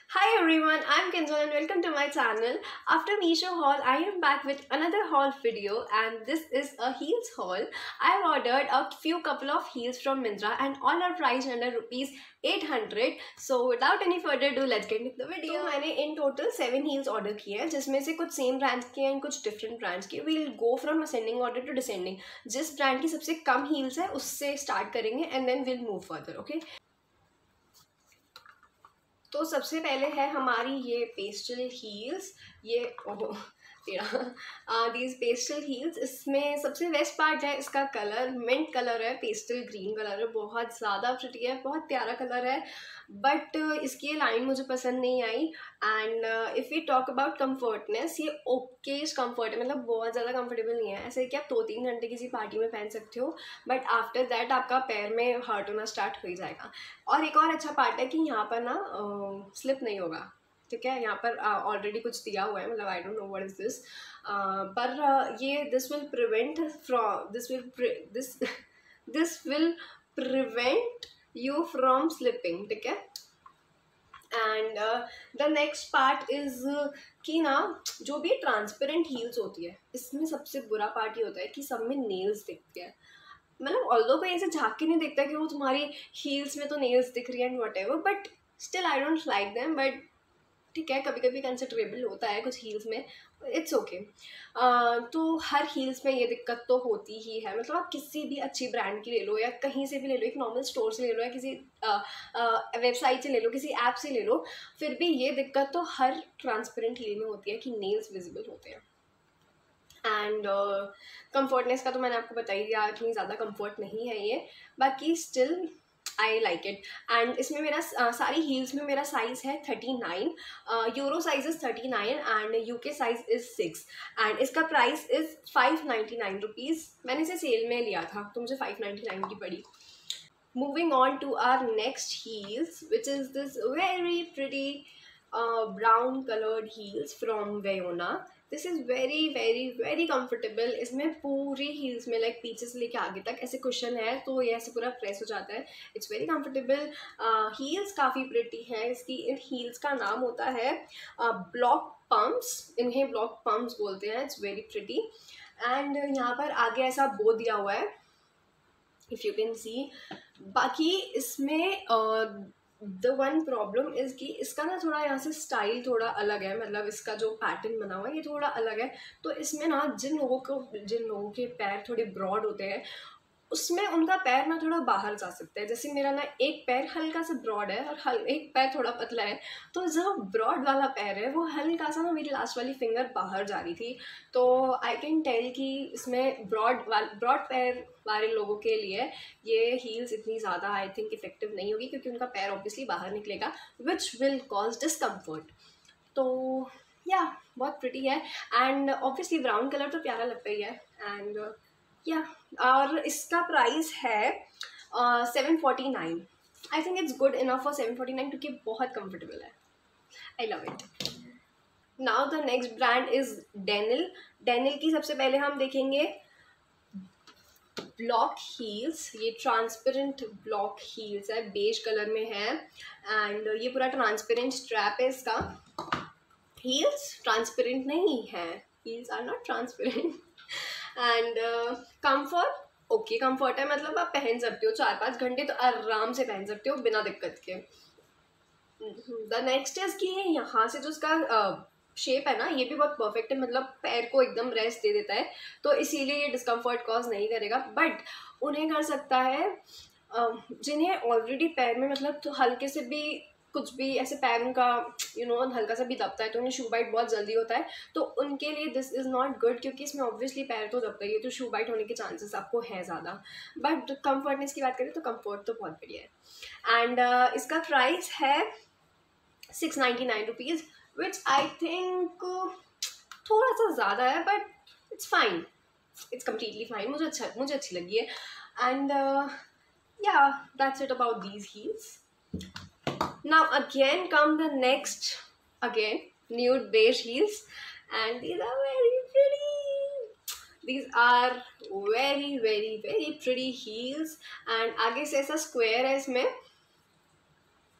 Hi everyone, I'm Kinjal and welcome to my channel. After Meesho haul, I am back with another haul video and this is a heels haul. I've ordered a few couple of heels from Myntra and all are priced under rupees 800. So without any further ado, let's get into the video. तो मैंने in total 7 heels order किए हैं जिसमें से कुछ same brands के हैं कुछ different brands के. We'll go from ascending order to descending. जिस brand की सबसे कम heels है उससे start करेंगे and then we'll move further, okay? तो सबसे पहले है हमारी ये पेस्टल हील्स. ये ओहो दीज पेस्टल हील्स. इसमें सबसे बेस्ट पार्ट है इसका कलर. मिंट कलर है, पेस्टल ग्रीन कलर है, बहुत ज़्यादा प्रिटी है, बहुत प्यारा कलर है. बट इसकी लाइन मुझे पसंद नहीं आई. And if you talk about comfortness, ये ओकेज कम्फर्ट है, मतलब बहुत ज़्यादा कंफर्टेबल नहीं है. ऐसे कि आप 2-3 घंटे किसी पार्टी में पहन सकते हो बट आफ्टर दैट आपका पैर में हर्ट होना स्टार्ट हो ही जाएगा. और एक और अच्छा पार्ट है कि यहाँ पर ना स्लिप नहीं होगा. ठीक है, यहाँ पर ऑलरेडी कुछ दिया हुआ है, मतलब I don't know what is this, पर ये this will prevent from this will prevent you from slipping. ठीक है. And the next part is कि ना जो भी ट्रांसपेरेंट हील्स होती है इसमें सबसे बुरा पार्ट ये होता है कि सब में नेल्स दिखते हैं. मतलब ऑल्दो कोई ऐसे झाँक के नहीं देखता कि वो तुम्हारी हील्स में तो नेल्स दिख रही है and whatever, but still I don't like them. But ठीक है, कभी कभी कंसिडरेबल होता है कुछ हील्स में, इट्स ओके. तो हर हील्स में ये दिक्कत तो होती ही है. मतलब आप किसी भी अच्छी ब्रांड की ले लो या कहीं से भी ले लो, एक नॉर्मल स्टोर से ले लो या किसी वेबसाइट से ले लो, किसी ऐप से ले लो, फिर भी ये दिक्कत तो हर ट्रांसपेरेंट हील में होती है कि नेल्स विजिबल होते हैं. एंड कम्फर्टनेस का तो मैंने आपको बता ही दिया, इतनी ज़्यादा कम्फर्ट नहीं है ये. बाकी still I like it. And इसमें मेरा सारी हील्स में मेरा साइज़ है 39. Euro size is 39 and UK size is 6. And इसका प्राइस इज़ 599 रुपीज़. मैंने इसे सेल में लिया था तो मुझे 599 की पड़ी. Moving on to our next heels, which is this very pretty brown colored heels from Vayona. This is very very very comfortable. इसमें पूरी हील्स में लाइक पीछे से लेके आगे तक ऐसे कुशन है तो ये ऐसे पूरा प्रेस हो जाता है. It's very comfortable. हील्स काफ़ी प्रिटी है. इसकी इन हील्स का नाम होता है ब्लॉक पम्प्स. इन्हें ब्लॉक पम्प्स बोलते हैं. It's very pretty. एंड यहाँ पर आगे ऐसा बो दिया हुआ है, इफ़ यू कैन सी. बाकी इसमें द वन प्रॉब्लम इज़ कि इसका ना थोड़ा यहाँ से स्टाइल थोड़ा अलग है. मतलब इसका जो पैटर्न बना हुआ है ये थोड़ा अलग है. तो इसमें ना जिन लोगों के पैर थोड़े ब्रॉड होते हैं उसमें उनका पैर ना थोड़ा बाहर जा सकता है. जैसे मेरा ना एक पैर हल्का सा ब्रॉड है और एक पैर थोड़ा पतला है. तो जो ब्रॉड वाला पैर है वो हल्का सा ना मेरी लास्ट वाली फिंगर बाहर जा रही थी. तो आई कैन टेल कि इसमें ब्रॉड पैर वाले लोगों के लिए ये हील्स इतनी ज़्यादा आई थिंक इफेक्टिव नहीं होगी क्योंकि उनका पैर ऑब्वियसली बाहर निकलेगा विच विल कॉज डिस्कम्फर्ट. तो या बहुत प्रिटी है. एंड ऑब्वियसली ब्राउन कलर तो प्यारा लगता ही है. एंड या और इसका प्राइस है 749. I think it's good enough for 749 क्योंकि बहुत कंफर्टेबल है. I love it. Now the next brand is Denill. Denill की सबसे पहले हम देखेंगे ब्लॉक हील्स. ये ट्रांसपेरेंट ब्लॉक हील्स है, बेज कलर में है. एंड ये पूरा ट्रांसपेरेंट स्ट्रैप है इसका. हील्स ट्रांसपेरेंट नहीं है, heels are not transparent. And comfort okay comfort है, मतलब आप पहन सकते हो 4-5 घंटे तो आराम से पहन सकते हो बिना दिक्कत के. द नेक्स्ट इज कि यहाँ से जो उसका शेप है ना ये भी बहुत परफेक्ट है. मतलब पैर को एकदम रेस्ट दे देता है तो इसीलिए ये डिस्कम्फर्ट कॉज नहीं करेगा. बट उन्हें कर सकता है जिन्हें ऑलरेडी पैर में मतलब तो हल्के से भी कुछ भी ऐसे पैर उनका हल्का सा भी दबता है तो उन्हें शू बाइट बहुत जल्दी होता है. तो उनके लिए दिस इज़ नॉट गुड क्योंकि इसमें ऑब्वियसली पैर तो दबता ही है तो शू बाइट होने के चांसेस आपको है ज़्यादा. बट कम्फर्टनेस की बात करें तो कम्फर्ट तो बहुत बढ़िया है. एंड इसका प्राइस है 699 रुपीज़ विच आई थिंक थोड़ा सा ज़्यादा है but it's fine. It's completely fine. मुझे अच्छी लगी है. And yeah that's it about these heels. Now again come the next nude beige heels and these are very pretty. These are very very very pretty heels. and आगे से ऐसा square है इसमें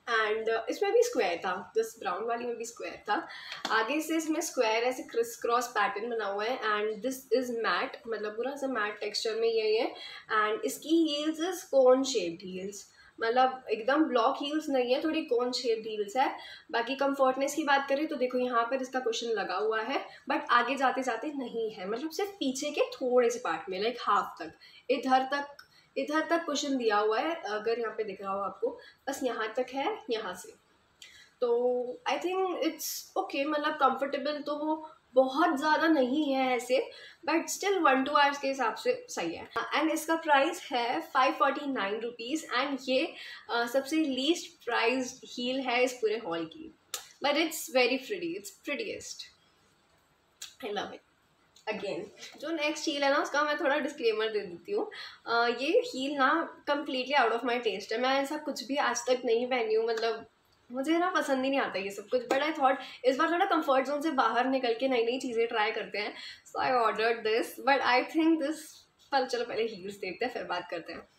and इसमें भी स्क्वायर था, this brown वाली में भी स्क्वायर था। आगे से इसमें स्क्वायर ऐसे क्रिस क्रॉस पैटर्न बना हुआ है एंड दिस इज मैट, मतलब पूरा सा मैट टेक्सचर में यही है। एंड इसकी heels is cone shaped heels, मतलब एकदम ब्लॉक हील्स नहीं है, थोड़ी कोन शेप्ड हील्स है। बाकी कंफर्टनेस की बात करें तो देखो यहाँ पर इसका क्वेश्चन लगा हुआ है, बट आगे जाते जाते नहीं है, मतलब सिर्फ पीछे के थोड़े से पार्ट में, लाइक हाफ तक, इधर तक क्वेश्चन दिया हुआ है, अगर यहाँ पे दिख रहा हो आपको, बस यहाँ तक है, यहाँ से। तो आई थिंक इट्स ओके, मतलब कंफर्टेबल तो वो बहुत ज़्यादा नहीं है ऐसे, बट स्टिल 1-2 आवर्स के हिसाब से सही है। एंड इसका प्राइस है 549 रुपीज़ एंड ये सबसे लीस्ट प्राइस हील है इस पूरे हॉल की, but it's very pretty, it's prettiest, I love it. Again जो नेक्स्ट हील है ना, उसका मैं थोड़ा डिस्क्लेमर दे देती हूँ। ये हील ना completely out of my taste है, मैं ऐसा कुछ भी आज तक नहीं पहनी हूँ, मतलब मुझे ना पसंद ही नहीं आता ये सब कुछ, बट आई थॉट इस बार थोड़ा कंफर्ट जोन से बाहर निकल के नई नई चीज़ें ट्राई करते हैं, so I ordered this, but I think this, पर चलो पहले हील्स देखते हैं फिर बात करते हैं।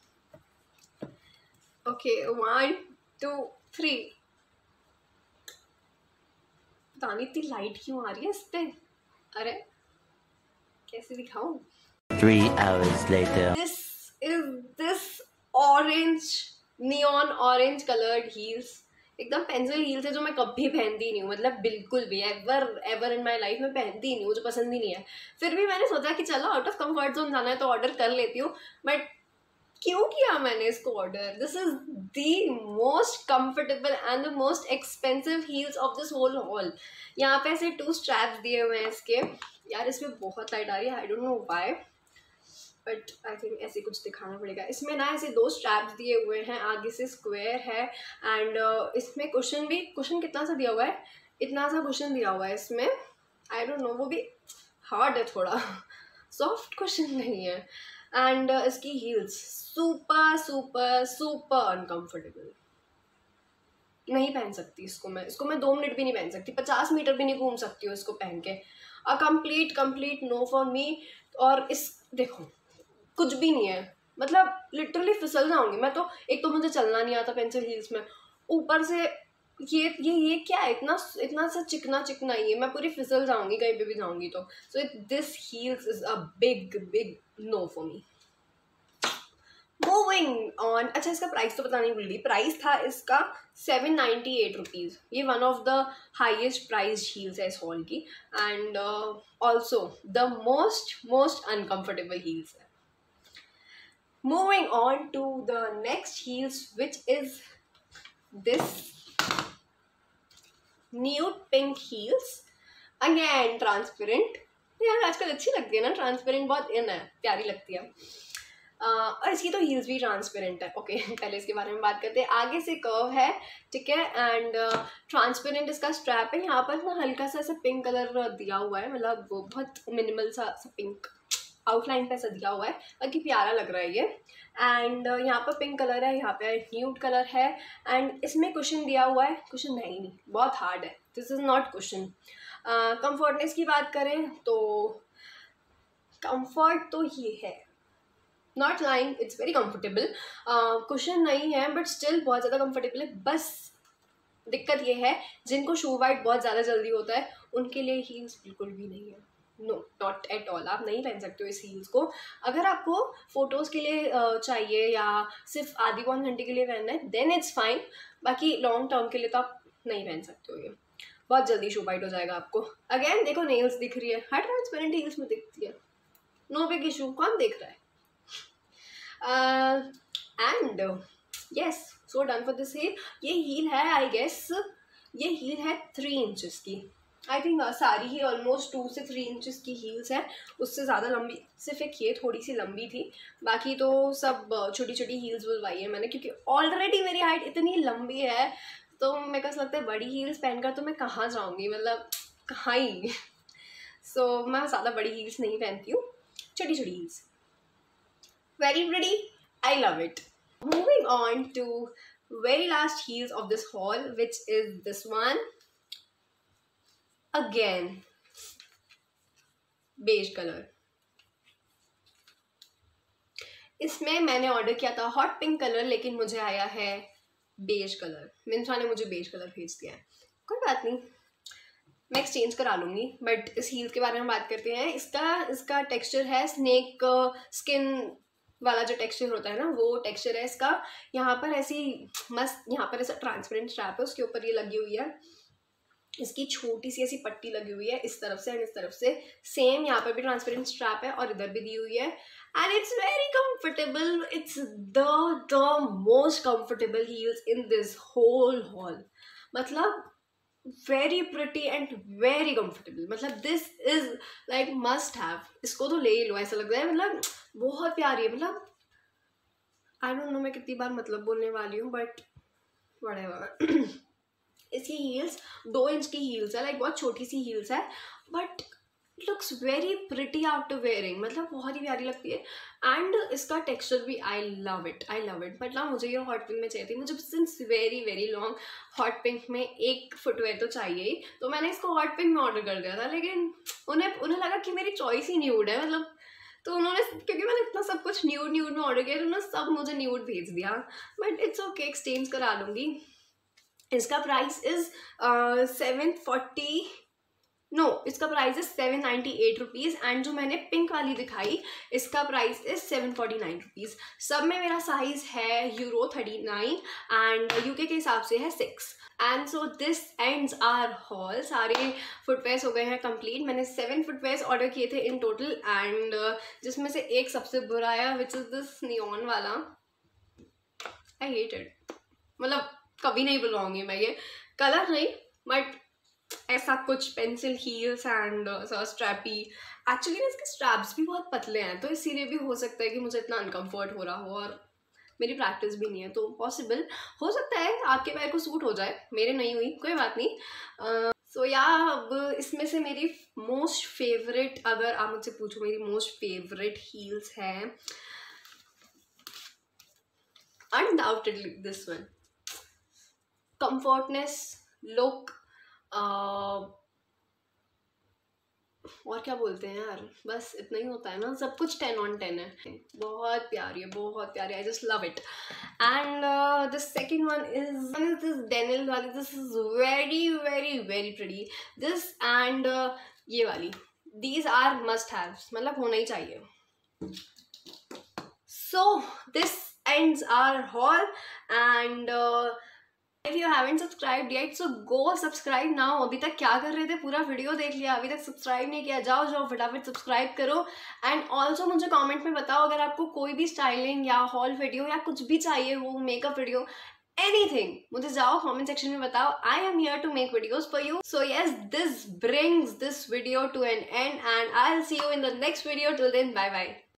ओके 1 2 3, पता नहीं इतनी लाइट क्यों आ रही है इस पे, अरे कैसे दिखाऊं। 3 hours later. This orange, neon orange colored heels, एकदम पेंसिल हील्स है जो मैं कभी पहनती नहीं हूँ, मतलब बिल्कुल भी एवर इन माई लाइफ में पहनती ही नहीं, मुझे पसंद ही नहीं है। फिर भी मैंने सोचा कि चलो आउट ऑफ कंफर्ट जोन जाना है तो ऑर्डर कर लेती हूँ, बट क्यों किया मैंने इसको order. This is the most comfortable and the most expensive heels of this whole haul. यहाँ पे ऐसे 2 स्ट्रैप्स दिए हुए हैं इसके, यार इसमें बहुत लाइट आ रही है, I don't know why, but I think ऐसे कुछ दिखाना पड़ेगा। इसमें ना ऐसे 2 स्ट्रैप्स दिए हुए हैं, आगे से स्क्वायर है एंड इसमें क्वेश्चन कितना सा दिया हुआ है, इतना सा क्वेश्चन दिया हुआ है इसमें, आई डोंट नो, वो भी हार्ड है थोड़ा, सॉफ्ट क्वेश्चन नहीं है। एंड इसकी heels super super super uncomfortable, नहीं पहन सकती इसको मैं 2 मिनट भी नहीं पहन सकती, 50 मीटर भी नहीं घूम सकती हूँ इसको पहन के, a complete no for me. और इस देखो कुछ भी नहीं है, मतलब लिटरली फिसल जाऊंगी मैं तो, एक तो मुझे चलना नहीं आता पेंसिल हील्स में, ऊपर से ये क्या है, इतना सा चिकना ही है, मैं पूरी फिसल जाऊंगी कहीं पे भी जाऊंगी तो। So this heels is a big no for me. Moving on, अच्छा इसका प्राइस तो पता नहीं भूल गई, प्राइस था इसका 798 रुपीज़, ये one of the highest price heels है इस हॉल की, and also the most uncomfortable heels है। Moving on to the next heels which is this nude pink heels, again transparent, यार आजकल अच्छी लगती है ना ट्रांसपेरेंट, बहुत इन है, प्यारी लगती है। और इसकी तो हील्स भी ट्रांसपेरेंट है। ओके पहले इसके बारे में बात करते हैं। आगे से कर्व है, ठीक है, एंड ट्रांसपेरेंट इसका स्ट्रैप है। यहाँ पर ना हल्का सा ऐसा पिंक कलर दिया हुआ है, मतलब वो बहुत मिनिमल सा पिंक आउटलाइन पे ऐसा दिया हुआ है, बाकी प्यारा लग रहा है ये। एंड यहाँ पर पिंक कलर है, यहाँ पे न्यूड कलर है, एंड इसमें कुशन दिया हुआ है, कुशन नहीं बहुत हार्ड है, this is not cushion. Comfortness की बात करें तो कंफर्ट तो ये है, not lying, it's very comfortable, cushion नहीं है बट स्टिल बहुत ज़्यादा कंफर्टेबल है। बस दिक्कत ये है जिनको शू वाइट बहुत ज़्यादा जल्दी होता है उनके लिए हील्स बिल्कुल भी नहीं है, नो नॉट एट ऑल, आप नहीं पहन सकते हो इस हील्स को। अगर आपको फ़ोटोज़ के लिए चाहिए या सिर्फ आधी पौन घंटे के लिए पहनना है देन इट्स फाइन, बाकी लॉन्ग टर्म के लिए तो आप नहीं पहन सकते हो, ये बहुत जल्दी शू वाइट हो जाएगा आपको। अगेन देखो नेल्स दिख रही है, हर ट्रांसपेरेंट हील्स में दिखती है, नो बिग इशू, कौन देख रहा है। And yes so done for this heel. ये हील है आई गेस, ये हील है 3 इंचज़ की, आई थिंक सारी ही ऑलमोस्ट 2 से 3 इंचज़ की हील्स हैं, उससे ज़्यादा लंबी सिर्फ एक ये थोड़ी सी लंबी थी, बाकी तो सब छोटी छोटी हील्स बुलवाई है मैंने, क्योंकि ऑलरेडी मेरी हाइट इतनी लंबी है तो मेरे को ऐसा लगता है बड़ी हील्स पहनकर तो मैं कहाँ जाऊँगी, मतलब कहाँ ही। सो मैं ज़्यादा बड़ी हील्स नहीं पहनती हूँ, छोटी छोटी heels, very pretty, I love it. Moving on to very last heels of this haul, which is this one, again beige color। इसमें मैंने ऑर्डर किया था हॉट पिंक कलर, लेकिन मुझे आया है बेज कलर, मिंत्रा ने मुझे बेज कलर भेज दिया है, कोई बात नहीं, मैं एक्सचेंज करा लूँगी। बट इस हील के बारे में बात करते हैं। इसका टेक्सचर है स्नेक स्किन वाला जो टेक्सचर होता है ना, वो टेक्सचर है इसका। यहाँ पर ऐसी मस्त, यहाँ पर ऐसा ट्रांसपेरेंट स्ट्रैप है, उसके ऊपर ये लगी हुई है, इसकी छोटी सी ऐसी पट्टी लगी हुई है इस तरफ से एंड इस तरफ से। सेम यहाँ पर भी ट्रांसपेरेंट स्ट्रैप है और इधर भी दी हुई है and it's very comfortable. It's the most comfortable heels in this whole haul. मतलब very pretty and very comfortable, मतलब this is like must have, इसको तो ले ही लो ऐसा लग रहा है। मतलब बहुत प्यारी है, मतलब आई डोंट नो मैं कितनी बार मतलब बोलने वाली हूँ, बट व्हाटएवर। इसकी हील्स 2 इंच की हील्स है, लाइक बहुत छोटी सी हील्स है, but looks very pretty after wearing, मतलब बहुत ही प्यारी लगती है। एंड इसका टेक्सचर भी आई लव इट। मतलब मुझे ये हॉट पिंक में चाहिए थी, मुझे since very long hot pink में एक फुटवेयर तो चाहिए ही, तो मैंने इसको हॉट पिंक में ऑर्डर कर दिया था। लेकिन उन्हें लगा कि मेरी चॉइस ही न्यूड है, मतलब तो उन्होंने, क्योंकि मैंने इतना सब कुछ न्यूड में ऑर्डर किया, तो उन्होंने सब मुझे न्यूड भेज दिया। बट इट्स ओके, एक्सचेंज करा लूँगी। इसका प्राइस इज 740, नो इसका प्राइस इज 798 रुपीज़ एंड जो मैंने पिंक वाली दिखाई इसका प्राइस इज 749 रुपीज़। सब में मेरा साइज है €39 एंड यूके के हिसाब से है 6। And so this ends our haul. सारे फुटवेयर्स हो गए हैं कंप्लीट। मैंने 7 फुटवेयर्स ऑर्डर किए थे इन टोटल एंड जिसमें से एक सबसे बुरा आया विच इज़ दिस नियॉन वाला। आई हेट इट, मतलब कभी नहीं बुलवाऊंगी मैं ये कलर, नहीं बट ऐसा कुछ pencil heels and strappy. Actually ना इसके स्ट्रैप्स भी बहुत पतले हैं, तो इसीलिए भी हो सकता है कि मुझे इतना अनकम्फर्ट हो रहा हो, और मेरी प्रैक्टिस भी नहीं है, तो पॉसिबल हो सकता है आपके पैर को सूट हो जाए, मेरे नहीं हुई, कोई बात नहीं। सो या अब इसमें से मेरी मोस्ट फेवरेट, अगर आप मुझसे पूछो मेरी मोस्ट फेवरेट हील्स हैं, undoubtedly this one. Comfortness, look, और क्या बोलते हैं यार, बस इतना ही होता है ना, सब कुछ 10 on 10 है। बहुत प्यारी है, बहुत प्यारी, I just love it. And the second one is this डेनिल वाली। This is very pretty this and ये वाली, दीज आर मस्ट हैव्स, मतलब होना ही चाहिए। So this ends our haul and if you haven't subscribed yet so go subscribe now। अभी तक क्या कर रहे थे, पूरा वीडियो देख लिया, अभी तक सब्सक्राइब नहीं किया, जाओ फटाफट सब्सक्राइब करो। एंड ऑल्सो मुझे कमेंट में बताओ अगर आपको कोई भी स्टाइलिंग या हॉल वीडियो या कुछ भी चाहिए हो, मेकअप वीडियो, एनीथिंग, मुझे जाओ कमेंट सेक्शन में बताओ। I am here to make videos for you. So yes, this brings this video to an end and I will see you in the next video. Till then, bye bye.